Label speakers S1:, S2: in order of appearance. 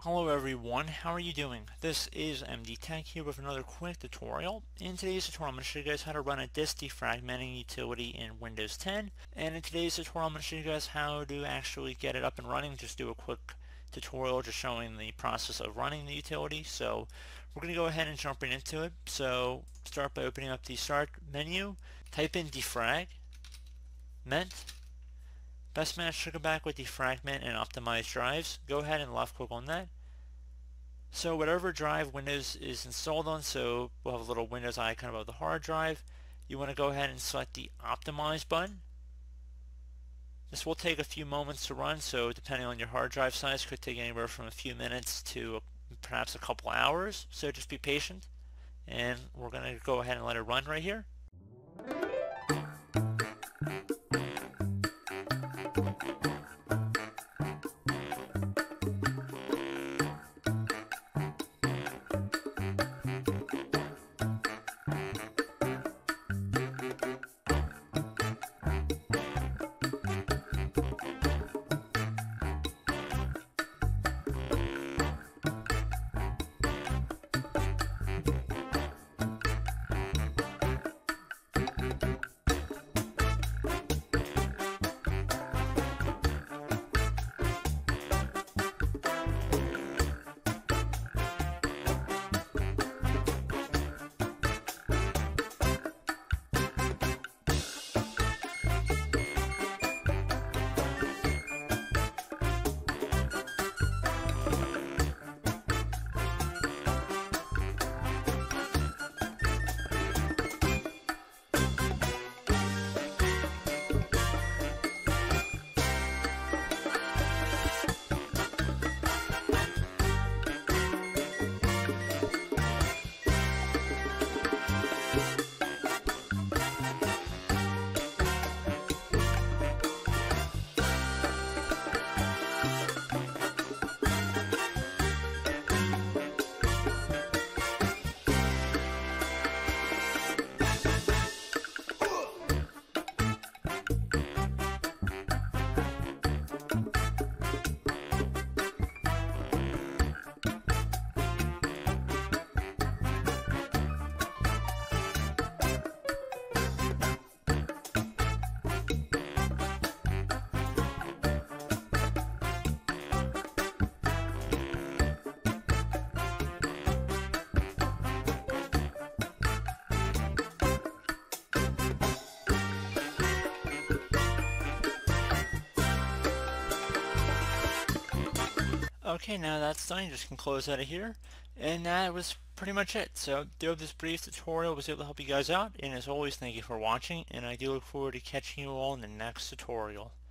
S1: Hello everyone, how are you doing? This is MD Tech here with another quick tutorial. In today's tutorial I'm going to show you guys how to run a disk defragmenting utility in Windows 10. And in today's tutorial I'm going to show you guys how to actually get it up and running. Just do a quick tutorial just showing the process of running the utility. So we're going to go ahead and jump right into it. So start by opening up the start menu, type in defragment. Best match should go back with defragment and optimize drives. Go ahead and left click on that. So whatever drive Windows is installed on, so we'll have a little Windows icon above the hard drive. You want to go ahead and select the optimize button. This will take a few moments to run, so depending on your hard drive size, could take anywhere from a few minutes to perhaps a couple hours. So just be patient, and we're going to go ahead and let it run right here. Okay, now that's done, you just can close out of here. And that was pretty much it. So I do hope this brief tutorial was able to help you guys out. And as always, thank you for watching. And I do look forward to catching you all in the next tutorial.